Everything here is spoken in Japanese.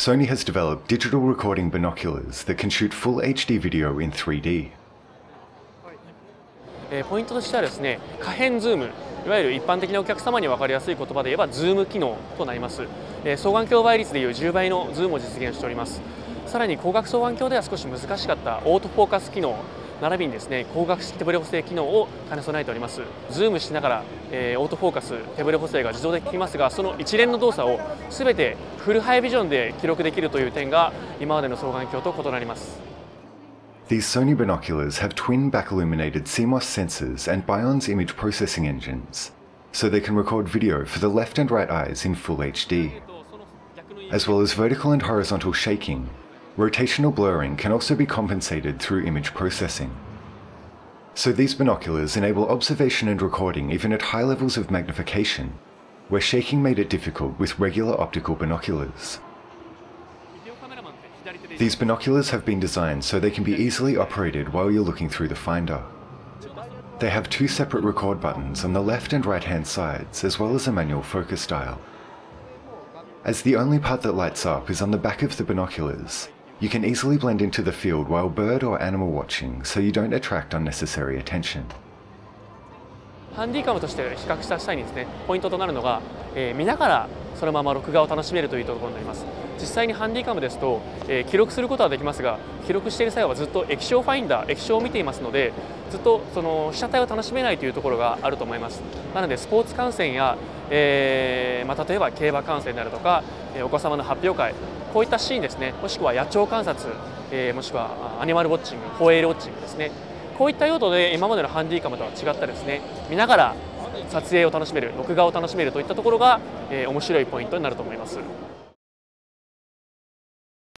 Sony has developed digital recording binoculars that can shoot full HD video in 3D. ポイントとしてはですね、可変ズーム、いわゆる一般的なお客様に分かりやすい言葉で言えばズーム機能となります。双眼鏡倍率でいう10倍のズームを実現しております。さらに光学双眼鏡では少し難しかったオートフォーカス機能並びにですね、光学式手ブレ補正機能を兼ね備えております。ズームしながら、オートフォーカス手ブレ補正が自動で効きますが、その一連の動作を全てフルハイビジョンで記録できるという点が今までの双眼鏡と異なります。 These Sony binoculars have twin back-illuminated CMOS sensors and Bion's image processing engines, so they can record video for the left and right eyes in full HD. As well as vertical and horizontal shaking, rotational blurring can also be compensated through image processing. So these binoculars enable observation and recording even at high levels of magnification, where shaking made it difficult with regular optical binoculars. These binoculars have been designed so they can be easily operated while you're looking through the finder. They have two separate record buttons on the left and right hand sides, as well as a manual focus dial. As the only part that lights up is on the back of the binoculars, you can easily blend into the field while bird or animal watching, so you don't attract unnecessary attention. ハンディカムとして比較した際にですね、ポイントとなるのが、見ながらそのまま録画を楽しめるというところになります。実際にハンディカムですと、記録することはできますが、記録している際はずっと液晶ファインダー、液晶を見ていますので、ずっとその被写体を楽しめないというところがあると思います。なのでスポーツ観戦や、例えば競馬観戦であるとか、お子様の発表会、こういったシーンですね、もしくは野鳥観察、もしくはアニマルウォッチング、ホエールウォッチングですね。こういった用途で今までのハンディカムとは違ったですね、見ながら撮影を楽しめる、録画を楽しめるといったところが、面白いポイントになると思います。